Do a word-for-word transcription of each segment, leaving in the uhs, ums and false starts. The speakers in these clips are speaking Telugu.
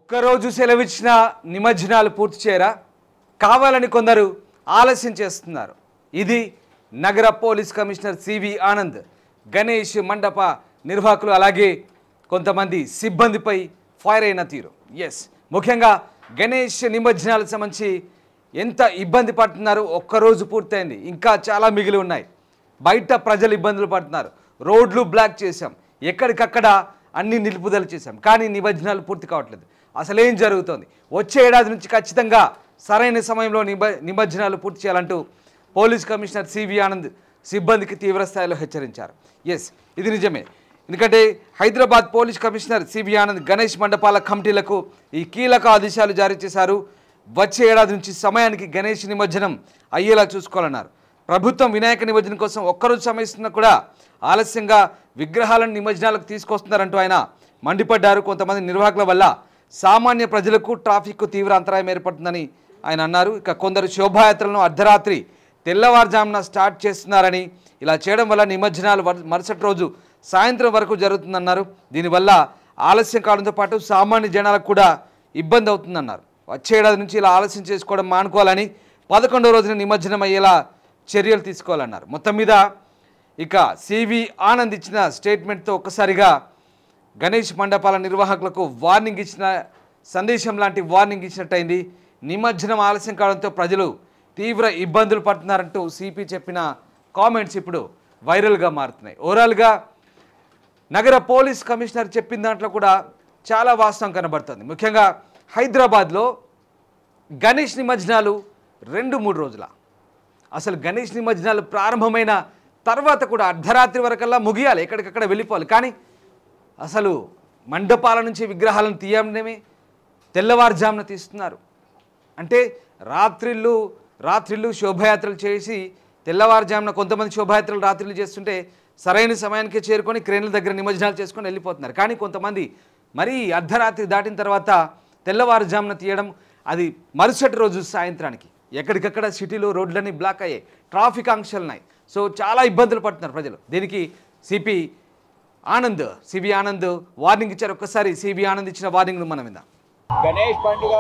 ఒక్కరోజు సెలవిచ్చిన నిమజ్జనాలు పూర్తి చేయరా కావాలని కొందరు ఆలస్యం చేస్తున్నారు. ఇది నగర police commissioner CV Anand Ganesh మండప నిర్వాహకులు అలాగే కొంతమంది సిబ్బందిపై ఫైర్ అయిన తీరు. ఎస్, ముఖ్యంగా గణేష్ నిమజ్జనాలకు సంబంధించి ఎంత ఇబ్బంది పడుతున్నారు. ఒక్కరోజు పూర్తయింది, ఇంకా చాలా మిగిలి ఉన్నాయి. బయట ప్రజలు ఇబ్బందులు పడుతున్నారు. రోడ్లు బ్లాక్ చేశాం, ఎక్కడికక్కడ అన్ని నిలుపుదల చేశాం, కానీ నిమజ్జనాలు పూర్తి కావట్లేదు. అసలు ఏం జరుగుతోంది? వచ్చే ఏడాది నుంచి ఖచ్చితంగా సరైన సమయంలో నిమ నిమజ్జనాలు పూర్తి చేయాలంటూ పోలీస్ కమిషనర్ సివి ఆనంద్ సిబ్బందికి తీవ్రస్థాయిలో హెచ్చరించారు. ఎస్, ఇది నిజమే. ఎందుకంటే Hyderabad police commissioner CV Anand Ganesh మండపాల కమిటీలకు ఈ కీలక ఆదేశాలు జారీ చేశారు. వచ్చే ఏడాది నుంచి సమయానికి గణేష్ నిమజ్జనం అయ్యేలా చూసుకోవాలన్నారు. ప్రభుత్వం వినాయక నిమజ్జనం కోసం ఒక్కరోజు సమయిస్తున్నా కూడా ఆలస్యంగా విగ్రహాలను నిమజ్జనాలకు తీసుకొస్తున్నారంటూ ఆయన మండిపడ్డారు. కొంతమంది నిర్వాహకుల వల్ల సామాన్య ప్రజలకు ట్రాఫిక్కు తీవ్ర అంతరాయం ఏర్పడుతుందని ఆయన అన్నారు. ఇక కొందరు శోభాయాత్రలను అర్ధరాత్రి తెల్లవారుజామున స్టార్ట్ చేస్తున్నారని, ఇలా చేయడం వల్ల నిమజ్జనాలు మరుసటి రోజు సాయంత్రం వరకు జరుగుతుందన్నారు. దీనివల్ల ఆలస్యం కావడంతో పాటు సామాన్య జనాలకు కూడా ఇబ్బంది అవుతుందన్నారు. వచ్చే ఏడాది నుంచి ఇలా ఆలస్యం చేసుకోవడం మానుకోవాలని, పదకొండో రోజున నిమజ్జనం అయ్యేలా చర్యలు తీసుకోవాలన్నారు. మొత్తం మీద ఇక సివి ఆనంద్ ఇచ్చిన స్టేట్మెంట్తో ఒక్కసారిగా గణేష్ మండపాల నిర్వాహకులకు వార్నింగ్ ఇచ్చిన సందేశం లాంటి వార్నింగ్ ఇచ్చినట్టయింది. నిమజ్జనం ఆలస్యం కావడంతో ప్రజలు తీవ్ర ఇబ్బందులు పడుతున్నారంటూ సిపి చెప్పిన కామెంట్స్ ఇప్పుడు వైరల్గా మారుతున్నాయి. ఓవరాల్గా నగర పోలీస్ కమిషనర్ చెప్పిన దాంట్లో కూడా చాలా వాస్తవం కనబడుతుంది. ముఖ్యంగా హైదరాబాద్లో గణేష్ నిమజ్జనాలు రెండు మూడు రోజుల అసలు గణేష్ నిమజ్జనాలు ప్రారంభమైన తర్వాత కూడా అర్ధరాత్రి వరకల్లా ముగియాలి, ఎక్కడికక్కడ వెళ్ళిపోవాలి. కానీ అసలు మండపాల నుంచి విగ్రహాలను తీయడమే తెల్లవారుజామున తీస్తున్నారు. అంటే రాత్రిళ్ళు రాత్రిళ్ళు శోభయాత్రలు చేసి తెల్లవారుజామున కొంతమంది శోభయాత్రలు రాత్రిళ్ళు చేస్తుంటే సరైన సమయానికి చేరుకొని క్రేన్ల దగ్గర నిమజ్జనాలు చేసుకొని వెళ్ళిపోతున్నారు. కానీ కొంతమంది మరీ అర్ధరాత్రి దాటిన తర్వాత తెల్లవారుజామున తీయడం, అది మరుసటి రోజు సాయంత్రానికి ఎక్కడికక్కడ సిటీలో రోడ్లన్నీ బ్లాక్ అయ్యాయి, ట్రాఫిక్ ఆంక్షలు ఉన్నాయి. సో చాలా ఇబ్బందులు పడుతున్నారు ప్రజలు. దీనికి CP Anand CV Anand warning ఇచ్చారు. ఒక్కసారి సివి ఆనంద్ ఇచ్చిన వార్నింగ్ మనం విందాం. గణేష్ పండుగ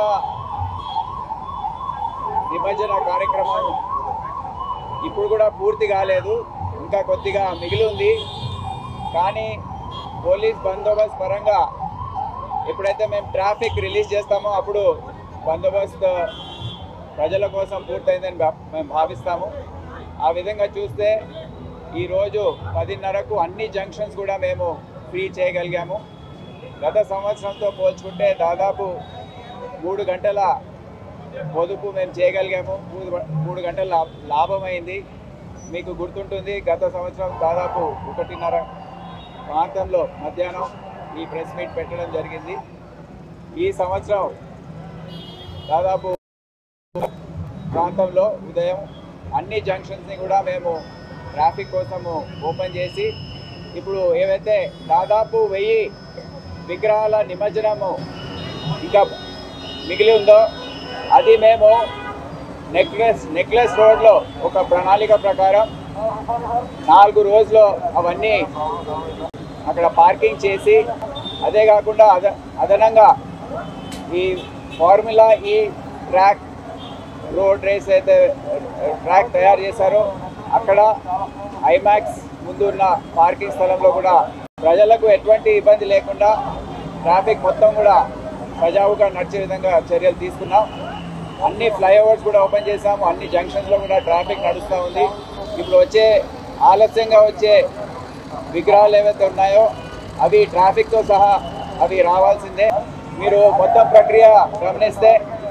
నిమజ్జన కార్యక్రమం ఇప్పుడు కూడా పూర్తి కాలేదు, ఇంకా కొద్దిగా మిగిలి ఉంది. కానీ పోలీస్ బందోబస్తు పరంగా ఎప్పుడైతే మేము ట్రాఫిక్ రిలీజ్ చేస్తామో అప్పుడు బందోబస్తు ప్రజల కోసం పూర్తయిందని మేము భావిస్తాము. ఆ విధంగా చూస్తే ఈరోజు పదిన్నరకు అన్ని జంక్షన్స్ కూడా మేము ఫ్రీ చేయగలిగాము. గత సంవత్సరంతో పోల్చుకుంటే దాదాపు మూడు గంటల పొదుపు మేము చేయగలిగాము, మూడు మూడు గంటల లాభమైంది. మీకు గుర్తుంటుంది, గత సంవత్సరం దాదాపు ఒకటిన్నర ప్రాంతంలో మధ్యాహ్నం ఈ ప్రెస్ మీట్ పెట్టడం జరిగింది. ఈ సంవత్సరం దాదాపు ప్రాంతంలో ఉదయం అన్ని జంక్షన్స్ని కూడా మేము ట్రాఫిక్ కోసము ఓపెన్ చేసి ఇప్పుడు ఏవైతే దాదాపు వెయ్యి విగ్రహాల నిమజ్జనము ఇంకా మిగిలి ఉందో అది మేము నెక్లెస్ నెక్లెస్ రోడ్లో ఒక ప్రణాళిక ప్రకారం నాలుగు రోజులు అవన్నీ అక్కడ పార్కింగ్ చేసి, అదే కాకుండా అద అదనంగా ఈ formula E track road race అయితే ట్రాక్ తయారు చేశారో అక్కడ ఐమాక్స్ ముందు ఉన్న పార్కింగ్ స్థలంలో కూడా ప్రజలకు ఎటువంటి ఇబ్బంది లేకుండా ట్రాఫిక్ మొత్తం కూడా సజావుగా నడిచే విధంగా చర్యలు తీసుకున్నాం. అన్ని ఫ్లైఓవర్స్ కూడా ఓపెన్ చేశాము, అన్ని జంక్షన్స్లో కూడా ట్రాఫిక్ నడుస్తూ ఉంది. ఇప్పుడు వచ్చే ఆలస్యంగా వచ్చే విగ్రహాలు ఏవైతే ఉన్నాయో అవి ట్రాఫిక్తో సహా అవి రావాల్సిందే. మీరు మొత్తం ప్రక్రియ గమనిస్తే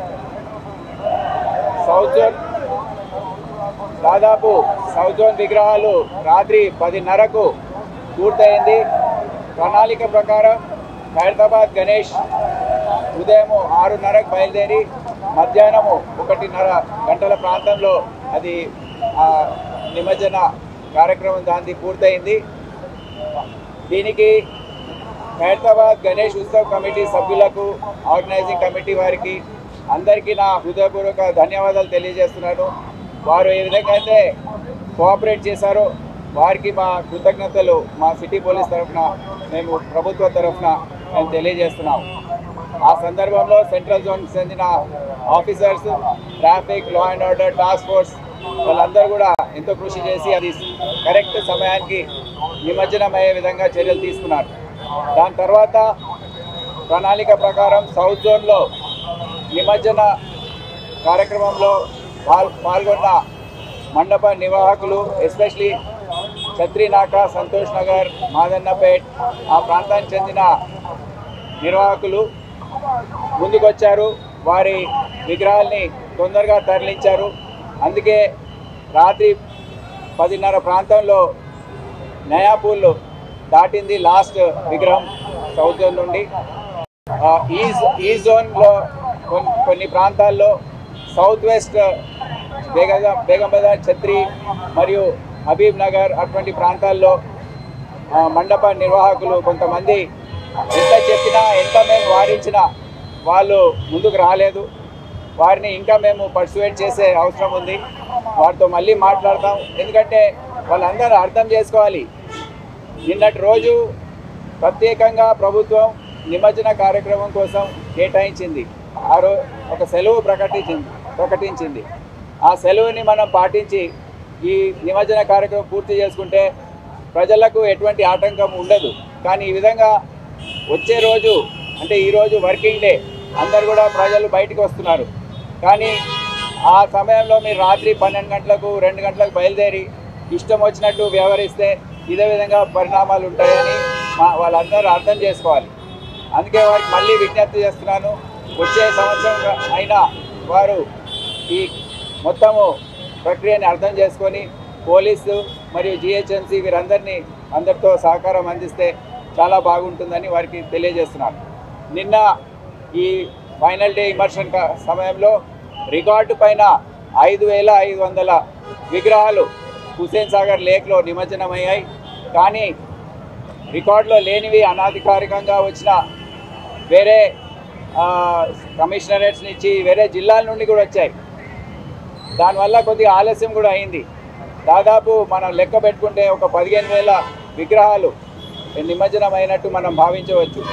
సౌత్ జోన్ దాదాపు సౌత్ జోన్ విగ్రహాలు రాత్రి పదిన్నరకు పూర్తయింది. ప్రణాళిక ప్రకారం హైదరాబాద్ గణేష్ ఉదయం ఆరున్నరకు బయలుదేరి మధ్యాహ్నము ఒకటిన్నర గంటల ప్రాంతంలో అది నిమజ్జన కార్యక్రమం దాన్ని పూర్తయింది. దీనికి హైదరాబాద్ గణేష్ ఉత్సవ్ కమిటీ సభ్యులకు, ఆర్గనైజింగ్ కమిటీ వారికి అందరికీ నా హృదయపూర్వక ధన్యవాదాలు తెలియజేస్తున్నాను. వారు ఏ విధంగా అయితే కోఆపరేట్ చేశారో వారికి మా కృతజ్ఞతలు మా సిటీ పోలీస్ తరఫున మేము ప్రభుత్వ తరఫున మేము తెలియజేస్తున్నాము. ఆ సందర్భంలో సెంట్రల్ జోన్కి చెందిన officers, traffic, law and order task force వాళ్ళందరూ కూడా ఎంతో కృషి చేసి అది కరెక్ట్ సమయానికి నిమజ్జనం అయ్యే విధంగా చర్యలు తీసుకున్నారు. దాని తర్వాత ప్రణాళిక ప్రకారం సౌత్ జోన్లో నిమజ్జన కార్యక్రమంలో పాల్ పాల్గొన్న మండప నిర్వాహకులు, ఎస్పెషలీ ఛత్రీనాక, సంతోష్ నగర్, మాదన్నపేట్ ఆ ప్రాంతానికి చెందిన నిర్వాహకులు ముందుకొచ్చారు. వారి విగ్రహాల్ని తొందరగా తరలించారు. అందుకే రాత్రి పదిన్నర ప్రాంతంలో నయాపూల్ దాటింది లాస్ట్ విగ్రహం సౌత్ జోన్ నుండి. ఈ ఈ జోన్లో కొన్ని కొన్ని ప్రాంతాల్లో సౌత్ వెస్ట్ బేగం బేగం బజార్, ఛత్రి మరియు హబీబ్ నగర్ అటువంటి ప్రాంతాల్లో మండప నిర్వాహకులు కొంతమంది ఎంత చెప్పినా ఎంత మేము వారించినా వాళ్ళు ముందుకు రాలేదు. వారిని ఇంకా మేము పర్సువేట్ చేసే అవసరం ఉంది. వారితో మళ్ళీ మాట్లాడతాం. ఎందుకంటే వాళ్ళందరూ అర్థం చేసుకోవాలి, నిన్నటి రోజు ప్రత్యేకంగా ప్రభుత్వం నిమజ్జన కార్యక్రమం కోసం కేటాయించింది. ఆ రోజు ఒక సెలవు ప్రకటించింది ప్రకటించింది ఆ సెలవుని మనం పాటించి ఈ నిమజ్జన కార్యక్రమం పూర్తి చేసుకుంటే ప్రజలకు ఎటువంటి ఆటంకం ఉండదు. కానీ ఈ విధంగా వచ్చే రోజు అంటే ఈరోజు వర్కింగ్ డే, అందరు కూడా ప్రజలు బయటకు వస్తున్నారు. కానీ ఆ సమయంలో మీరు రాత్రి పన్నెండు గంటలకు రెండు గంటలకు బయలుదేరి ఇష్టం వచ్చినట్టు వ్యవహరిస్తే ఇదే విధంగా పరిణామాలు ఉంటాయని మా వాళ్ళందరూ అర్థం చేసుకోవాలి. అందుకే వారికి మళ్ళీ విజ్ఞప్తి చేస్తున్నాను, వచ్చే సంవత్సరం అయినా వారు ఈ మొత్తము ప్రక్రియని అర్థం చేసుకొని పోలీసు మరియు జిహెచ్ఎంసీ వీరందరినీ అందరితో సహకారం అందిస్తే చాలా బాగుంటుందని వారికి తెలియజేస్తున్నాను. నిన్న ఈ ఫైనల్ డే ఇమర్షన్ సమయంలో రికార్డు పైన ఐదు వేల ఐదు వందల విగ్రహాలు హుస్సేన్ సాగర్ లేక్లో నిమజ్జనమయ్యాయి. కానీ రికార్డులో లేనివి అనాధికారికంగా వచ్చిన వేరే కమిషనరేట్స్ నుంచి వేరే జిల్లాల నుండి కూడా వచ్చాయి. దానివల్ల కొద్దిగా ఆలస్యం కూడా అయింది. దాదాపు మనం లెక్క పెట్టుకుంటే ఒక పదిహేను వేల విగ్రహాలు నిమజ్జనం అయినట్టు మనం భావించవచ్చు.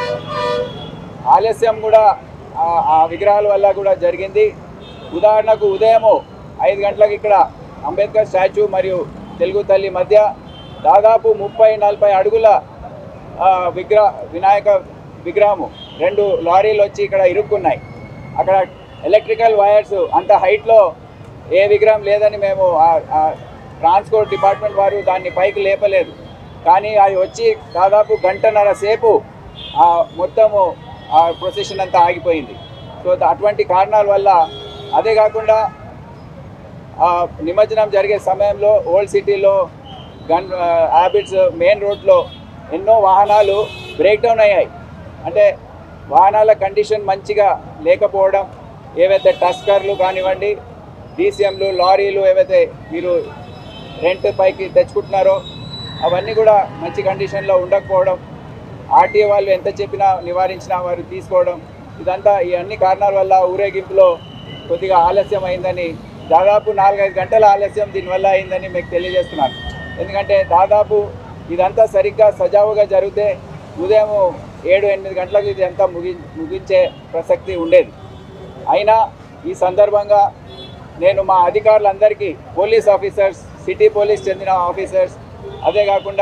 ఆలస్యం కూడా ఆ విగ్రహాల వల్ల కూడా జరిగింది. ఉదాహరణకు ఉదయము ఐదు గంటలకు ఇక్కడ అంబేద్కర్ స్టాచ్యూ మరియు తెలుగు తల్లి మధ్య దాదాపు ముప్పై నలభై అడుగుల విగ్రహ వినాయక విగ్రహము రెండు లారీలు వచ్చి ఇక్కడ ఇరుక్కున్నాయి. అక్కడ ఎలక్ట్రికల్ వైర్స్ అంత హైట్లో ఏ విగ్రహం లేదని మేము ట్రాన్స్పోర్ట్ డిపార్ట్మెంట్ వారు దాన్ని పైకి లేపలేదు. కానీ అది వచ్చి దాదాపు గంటన్నర సేపు మొత్తము ఆ ప్రొసెషన్ అంతా ఆగిపోయింది. సో అటువంటి కారణాల వల్ల, అదే కాకుండా నిమజ్జనం జరిగే సమయంలో ఓల్డ్ సిటీలో గన్ హ్యాబిట్స్ మెయిన్ రోడ్లో ఎన్నో వాహనాలు బ్రేక్ డౌన్ అయ్యాయి. అంటే వాహనాల కండిషన్ మంచిగా లేకపోవడం, ఏవైతే టస్కర్లు కానివ్వండి, డీసీఎంలు, లారీలు ఏవైతే మీరు రెంట్ పైకి తెచ్చుకుంటున్నారో అవన్నీ కూడా మంచి కండిషన్లో ఉండకపోవడం, ఆర్టీఏ వాళ్ళు ఎంత చెప్పినా నివారించినా వారు తీసుకోవడం, ఇదంతా ఈ అన్ని కారణాల వల్ల ఊరేగింపులో కొద్దిగా ఆలస్యం అయిందని, దాదాపు నాలుగైదు గంటల ఆలస్యం దీనివల్ల అయిందని మీకు తెలియజేస్తున్నాను. ఎందుకంటే దాదాపు ఇదంతా సరిగ్గా సజావుగా జరిగితే ఉదయం ఏడు ఎనిమిది గంటలకు ఇది అంతా ముగి ముగించే ప్రసక్తి ఉండేది. అయినా ఈ సందర్భంగా నేను మా అధికారులందరికీ, పోలీస్ ఆఫీసర్స్, సిటీ పోలీస్ చెందిన ఆఫీసర్స్, అదే కాకుండా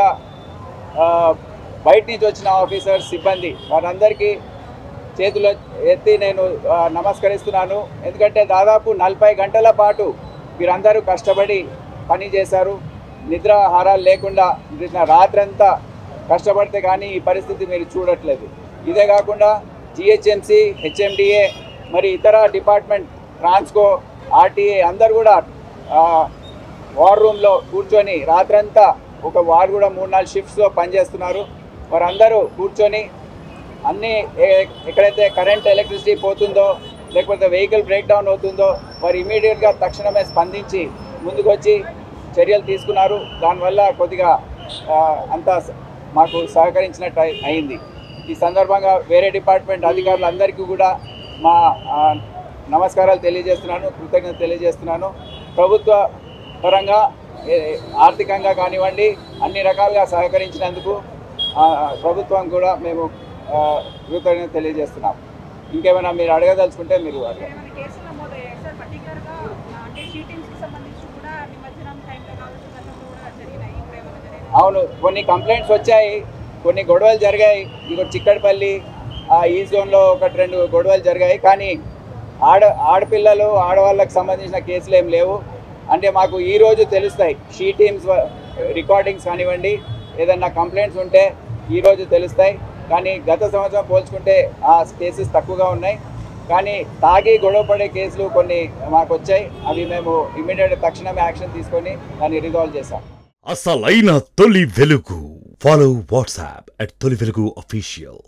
బయట నుంచి వచ్చిన ఆఫీసర్స్, సిబ్బంది వారందరికీ చేతులు ఎత్తి నేను నమస్కరిస్తున్నాను. ఎందుకంటే దాదాపు నలభై గంటల పాటు వీరందరూ కష్టపడి పని చేశారు. నిద్రాహారాలు లేకుండా రాత్రంతా కష్టపడితే కానీ ఈ పరిస్థితి మీరు చూడట్లేదు. ఇదే కాకుండా జిహెచ్ఎంసీ, హెచ్ఎండిఏ మరి ఇతర డిపార్ట్మెంట్, ట్రాన్స్కో, ఆర్టీఏ అందరు కూడా వార్ రూమ్లో కూర్చొని రాత్రంతా ఒక వారు కూడా మూడు నాలుగు షిఫ్ట్స్లో పనిచేస్తున్నారు. వారందరూ కూర్చొని అన్నీ ఎక్కడైతే కరెంట్ ఎలక్ట్రిసిటీ పోతుందో లేకపోతే వెహికల్ బ్రేక్ డౌన్ అవుతుందో వారు ఇమీడియట్గా తక్షణమే స్పందించి ముందుకు వచ్చి చర్యలు తీసుకున్నారు. దానివల్ల కొద్దిగా అంతా మాకు సహకరించినట్టు అయింది. ఈ సందర్భంగా వేరే డిపార్ట్మెంట్ అధికారులందరికీ కూడా మా నమస్కారాలు తెలియజేస్తున్నాను, కృతజ్ఞత తెలియజేస్తున్నాను. ప్రభుత్వ పరంగా ఆర్థికంగా కానివ్వండి అన్ని రకాలుగా సహకరించినందుకు ప్రభుత్వం కూడా మేము కృతజ్ఞత తెలియజేస్తున్నాం. ఇంకేమైనా మీరు అడగదలుచుకుంటే మీరు అడగండి. అవును, కొన్ని కంప్లైంట్స్ వచ్చాయి, కొన్ని గొడవలు జరిగాయి. ఇక చిక్కడపల్లి ఈ జోన్లో ఒకటి రెండు గొడవలు జరిగాయి. కానీ ఆడ ఆడపిల్లలు ఆడవాళ్ళకి సంబంధించిన కేసులు ఏం లేవు. అంటే మాకు ఈరోజు తెలుస్తాయి, షీ టీమ్స్ రికార్డింగ్స్ కానివ్వండి, ఏదన్నా కంప్లైంట్స్ ఉంటే ఈరోజు తెలుస్తాయి. కానీ గత సంవత్సరం పోల్చుకుంటే ఆ కేసెస్ తక్కువగా ఉన్నాయి. కానీ తాగి గొడవ పడే కేసులు కొన్ని మాకు వచ్చాయి. అవి మేము ఇమ్మీడియట్ తక్షణమే యాక్షన్ తీసుకొని దాన్ని రిజాల్వ్ చేస్తాం. అసలైన తొలి వెలుగు. ఫాలో వాట్సాప్ అట్ తొలి వెలుగు అఫీషియల్.